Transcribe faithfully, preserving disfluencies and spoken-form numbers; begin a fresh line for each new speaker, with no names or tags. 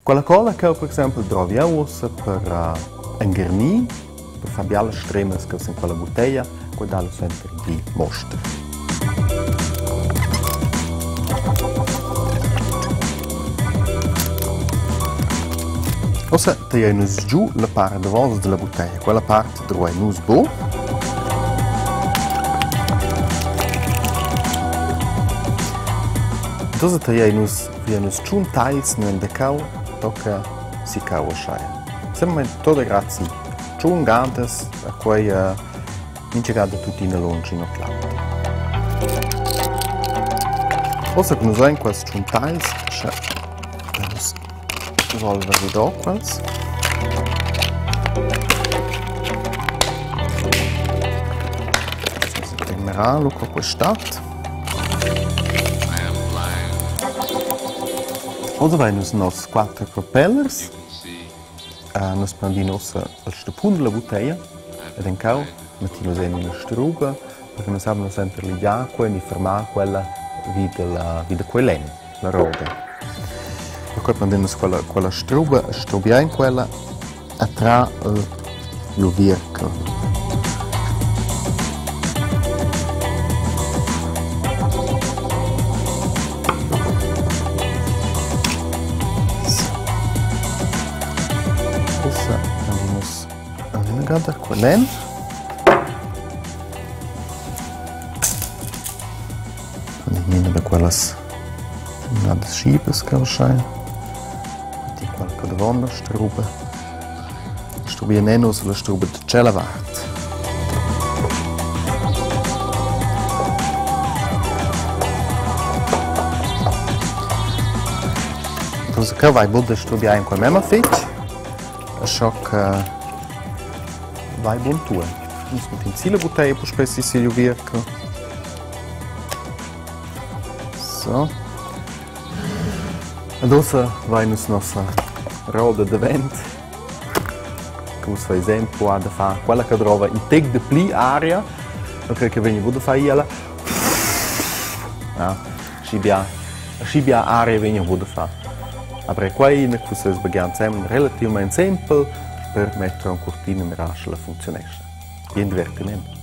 Quella cola che per esempio trovi a usa per uh, un ghermì, per fare le streme che sono in quella bottiglia, poi darle sempre di mostra. Ora tagliamo giù la parte davanti della bottiglia, quella parte dove non si può. Ora tagliamo giù un taglio nel cau, tocca si cau a sciaia. Sembra tutto grazie. Giù un gantes, a cui uh, non c'è tutti in longe in occhiato. Ora che noi abbiamo questi giù taglio, evolvere dopo. Si terminerà con quest'atto. Ora abbiamo i nostri quattro propellers. Uh, noi prendiamo il stupone della bottiglia e in cau mettiamo in una struga perché noi abbiamo sempre l'acqua e fermare quella di quell'en, la roda. E poi prendiamo quella, quella struga, strubiamo quella e tra il virco. Andiamo a guardare quell'en. Andiamo da quelle nade schibes che schein. Metti qualche davanti la struba. Strubiamo non usa la struba di celavart. Cosa che vai buon da strubiare in quel mema fetch. Ciò che vai buon tu. Noi mettiamo sì la bottiglia per spesso si rivirca. So. Ed ora vai la nostra roda di vento. Come per esempio ha da fare quella che trova in tec de pli aria. Perché che viene da fare ella. Ah, scibia, scibia aria viene da fare. Après quai ne cosas bagian sem relativamente semple per mettere un cortino mirage la funzionesce. Bien divertimento.